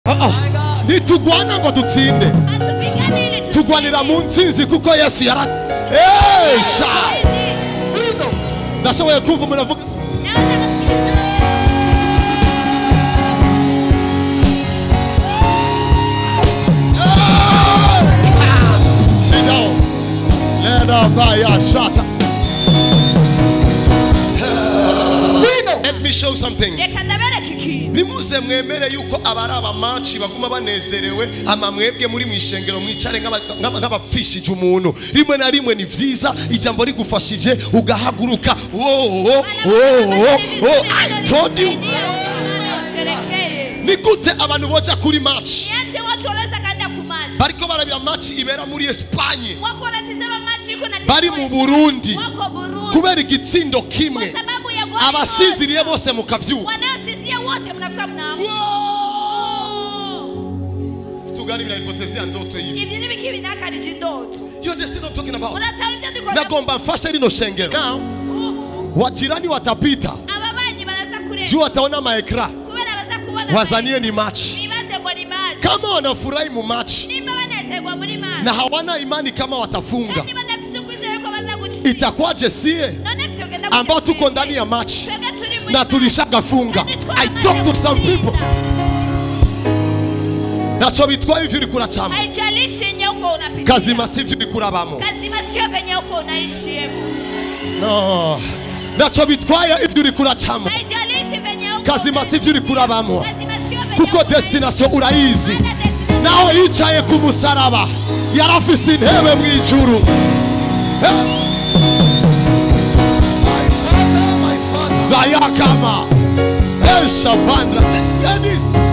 Nitugwana ngo dutsinde, tugwanira mu ntsinzi kuko Yesu yarat. Ndashoboye kumva umuntu avuga Let me show something. Nimuze mwemere yuko abaraba match baguma banezerewe amamwebwe muri mwishengero mwicare nk'abapfishije umuntu. Rimwe na rimwe ni vyiza ijambo rigufashije ugahaguruka. I told you. Ni gute abantu boja kuri match? Bariko barabira match ibera muri Espagne. Bari mu Burundi. Kubera igitsindo kimwe. Abasiziriye bose mukavyuka. Tuganira hipotezia ndoto hivi. You understand what I'm talking about? Nagomba mfashe rino shengero. Now, wajirani watapita. Juu wataona maekra. Wazanie ni match. Kama wanafurahi mu match na hawana imani kama watafunga, itakuwaje sie ambao tuko ndani ya match na tulishagafunga? I talk to some people. Nacho bitwa hivi uri kurachama. Kazima sivyo uri kurabamo. No. Nacho bitwa hivi uri kurachama. Kazima sivyo uri kurabamo. Kuko destination urayizi. Nao yicaye ku musaraba yarafise intebe mu ijuru. Zayakama Shabandra.